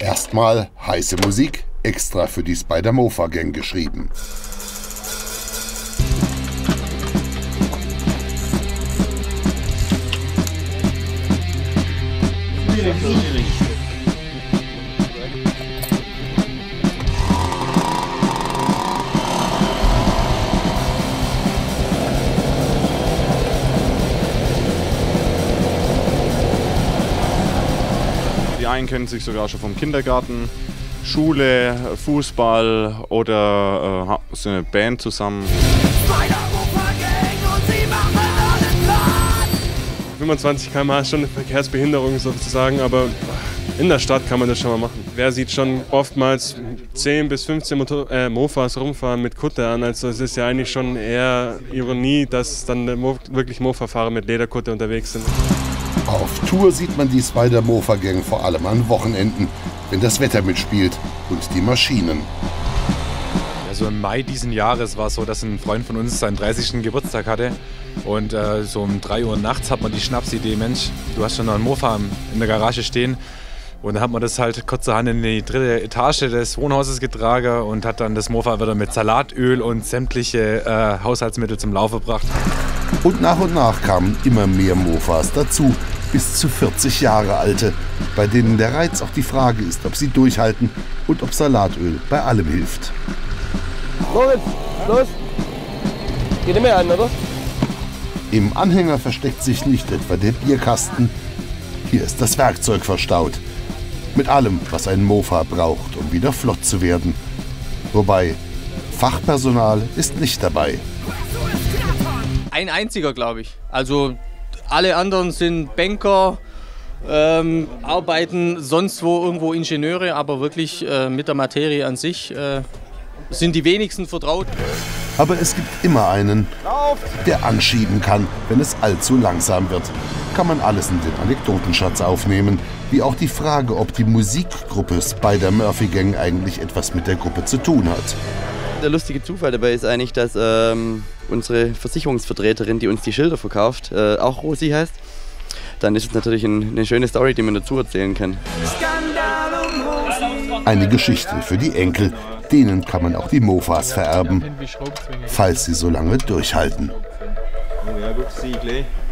Erstmal heiße Musik, extra für die Spider-Mofa-Gang geschrieben. Die einen kennen sich sogar schon vom Kindergarten, Schule, Fußball oder so eine Band zusammen. 25 km/h ist schon eine Verkehrsbehinderung sozusagen, aber in der Stadt kann man das schon mal machen. Wer sieht schon oftmals 10 bis 15 Mofas rumfahren mit Kutte an, also es ist ja eigentlich schon eher Ironie, dass dann wirklich Mofa-Fahrer mit Lederkutte unterwegs sind. Auf Tour sieht man die Spider-Mofa-Gang vor allem an Wochenenden, wenn das Wetter mitspielt und die Maschinen. Also im Mai diesen Jahres war es so, dass ein Freund von uns seinen 30. Geburtstag hatte. Und so um 3 Uhr nachts hat man die Schnapsidee, Mensch, du hast schon noch einen Mofa in der Garage stehen. Und dann hat man das halt kurzerhand in die 3. Etage des Wohnhauses getragen und hat dann das Mofa wieder mit Salatöl und sämtliche Haushaltsmittel zum Laufen gebracht. Und nach kamen immer mehr Mofas dazu, bis zu 40 Jahre alte, bei denen der Reiz auch die Frage ist, ob sie durchhalten und ob Salatöl bei allem hilft. Moritz, los! Geht nicht mehr an, oder? Im Anhänger versteckt sich nicht etwa der Bierkasten. Hier ist das Werkzeug verstaut. Mit allem, was ein Mofa braucht, um wieder flott zu werden. Wobei, Fachpersonal ist nicht dabei. Ein einziger, glaube ich. Also alle anderen sind Banker, arbeiten sonst wo irgendwo Ingenieure, aber wirklich mit der Materie an sich sind die wenigsten vertraut. Aber es gibt immer einen, der anschieben kann, wenn es allzu langsam wird. Kann man alles in den Anekdotenschatz aufnehmen, wie auch die Frage, ob die Musikgruppe Spider-Murphy-Gang eigentlich etwas mit der Gruppe zu tun hat. Der lustige Zufall dabei ist eigentlich, dass unsere Versicherungsvertreterin, die uns die Schilder verkauft, auch Rosi heißt. Dann ist es natürlich eine schöne Story, die man dazu erzählen kann. Eine Geschichte für die Enkel. Denen kann man auch die Mofas vererben, falls sie so lange durchhalten. Ja, gut,